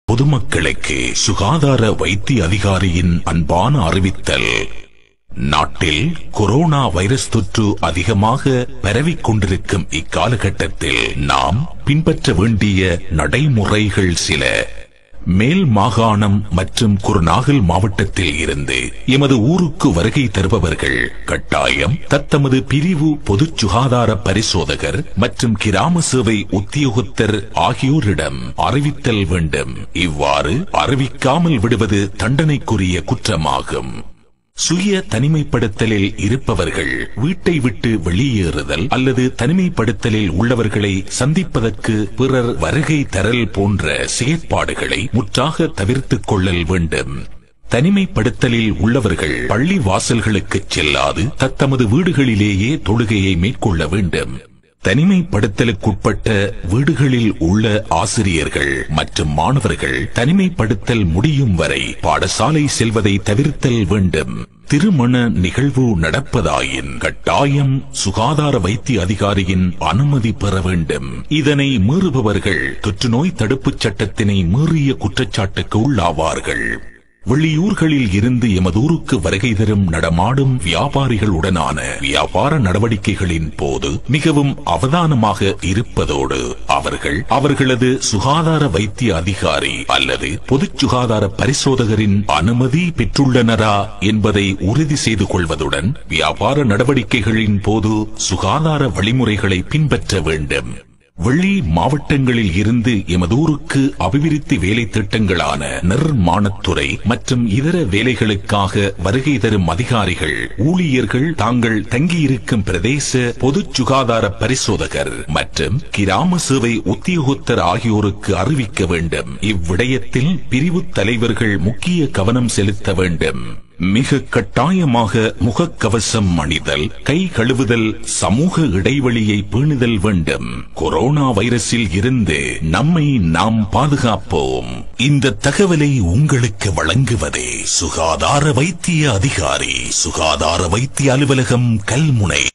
பொதுமக்களுக்கு சுகாதார வைத்திய அதிகாரியின் அன்பான அறிவித்தல். நாட்டில் கொரோனா வைரஸ் தொற்று அதிகமாக பரவிக் கொண்டிருக்கும் இக்காலகட்டத்தில் நாம் பின்பற்ற வேண்டிய நடைமுறைகள் சில. மேல் மாகாணம் மற்றும் குருநாகல் மாவட்டத்தில் இருந்து எமது ஊருக்கு வருகை தருபவர்கள் கட்டாயம் தத்தமது பிரிவு பொது சுகாதார பரிசோதகர் மற்றும் கிராம சேவை உத்தியோகத்தர் ஆகியோரிடம் அறிவித்தல் வேண்டும். இவ்வாறு அறிவிக்காமல் விடுவது தண்டனைக்குரிய குற்றமாகும். சுய தனிமைப்படுத்தலில் இருப்பவர்கள் வீட்டை விட்டு வெளியேறுதல் அல்லது தனிமைப்படுத்தலில் உள்ளவர்களை சந்திப்பதற்கு பிறர் வருகை தரல் போன்ற செயற்பாடுகளை முற்றாக தவிர்த்துக் கொள்ளல் வேண்டும். தனிமைப்படுத்தலில் உள்ளவர்கள் பள்ளி வாசல்களுக்கு செல்லாது தத்தமது வீடுகளிலேயே தொழுகையை மேற்கொள்ள வேண்டும். தனிமைப்படுத்தலுக்குட்பட்ட வீடுகளில் உள்ள ஆசிரியர்கள் மற்றும் மாணவர்கள் தனிமைப்படுத்தல் முடியும் வரை பாடசாலை செல்வதை தவிர்த்தல் வேண்டும். திருமண நிகழ்வு நடப்பதாயின் கட்டாயம் சுகாதார வைத்திய அதிகாரியின் அனுமதி பெற வேண்டும். இதனை மீறுபவர்கள் தொற்றுநோய் தடுப்புச் சட்டத்தினை மீறிய குற்றச்சாட்டுக்கு உள்ளாவார்கள். வெளியூர்களில் இருந்து எமதூருக்கு வருகை தரும் நடமாடும் வியாபாரிகளுடனான வியாபார நடவடிக்கைகளின் போது மிகவும் அவதானமாக இருப்பதோடு அவர்கள் அவர்களது சுகாதார வைத்திய அதிகாரி அல்லது பொது சுகாதார பரிசோதகரின் அனுமதி பெற்றுள்ளனரா என்பதை உறுதி செய்து கொள்வதுடன் வியாபார நடவடிக்கைகளின் போது சுகாதார வழிமுறைகளை பின்பற்ற வேண்டும். வெளி மாவட்டங்களில் இருந்து எமதூருக்கு அபிவிருத்தி வேலை திட்டங்களான நிர்மாணத்துறை மற்றும் இதர வேலைகளுக்காக வருகை தரும் அதிகாரிகள் ஊழியர்கள் தாங்கள் தங்கியிருக்கும் பிரதேச பொது சுகாதார பரிசோதகர் மற்றும் கிராம சேவை உத்தியோகத்தர் ஆகியோருக்கு அறிவிக்க வேண்டும். இவ்விடயத்தில் பிரிவு தலைவர்கள் முக்கிய கவனம் செலுத்த வேண்டும். மிக கட்டாயமாக முகக்கவசம் அணிதல், கை கழுவுதல், சமூக இடைவெளியை பேணுதல் வேண்டும். கொரோனா வைரஸில் இருந்து நம்மை நாம் பாதுகாப்போம். இந்த தகவலை உங்களுக்கு வழங்குவது சுகாதார வைத்திய அதிகாரி, சுகாதார வைத்திய அலுவலகம், கல்முனை.